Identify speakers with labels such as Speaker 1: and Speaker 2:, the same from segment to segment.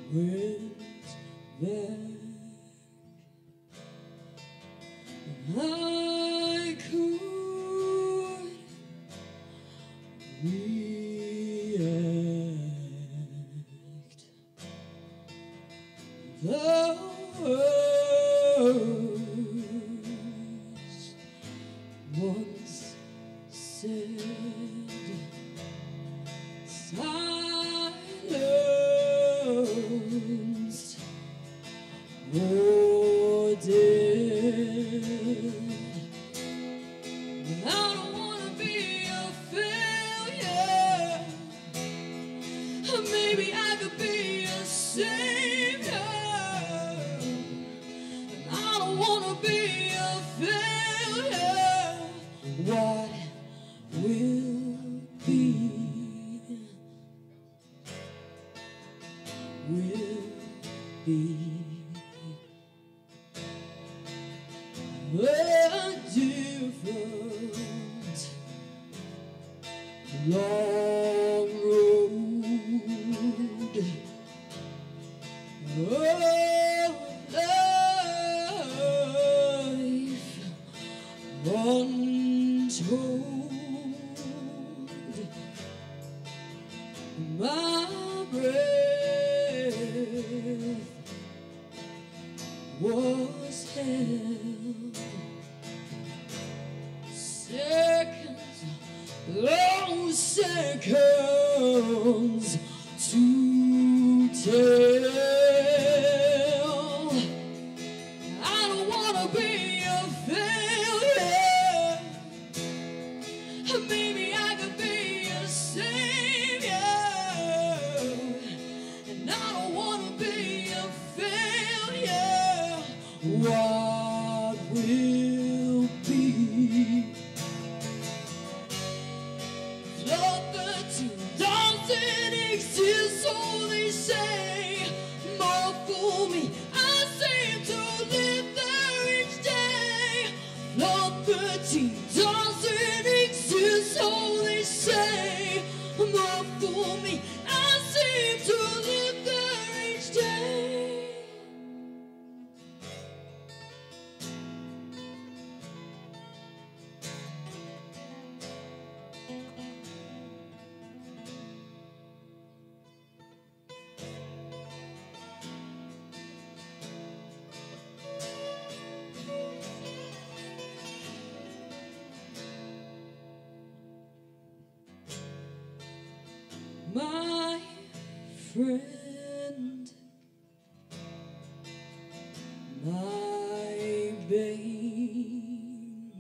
Speaker 1: went back. I could react. The words once said, silenced or dead. I don't want to be a failure. Maybe I could be a savior. I don't want to be a failure. What will be, will be. A different long road of life untold. My breath was held seconds, long seconds to tell. I don't want to be a failure. Maybe I could be a savior. And I don't want to be a failure. What will be? Doesn't exist, so they say. More for me, I seem to live there each day. Love 13 doesn't exist, so they say. More for me, I seem to live there each day. My friend, my bane,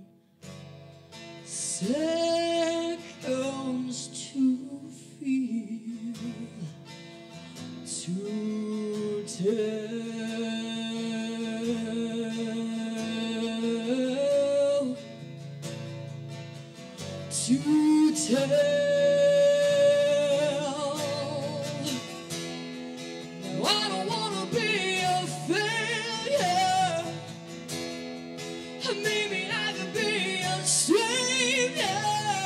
Speaker 1: seconds to feel, to tell. Maybe I could be a savior.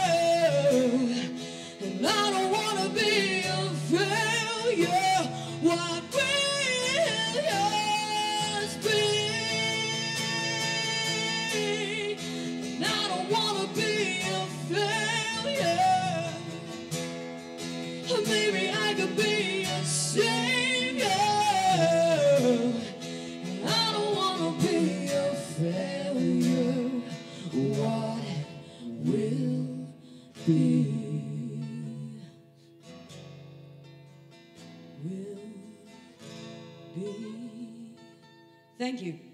Speaker 1: And I don't want to be a failure. What will yours be? And I don't want to be a failure. Maybe I could be a savior. And I don't want to be a failure. What will be, will be. Thank you.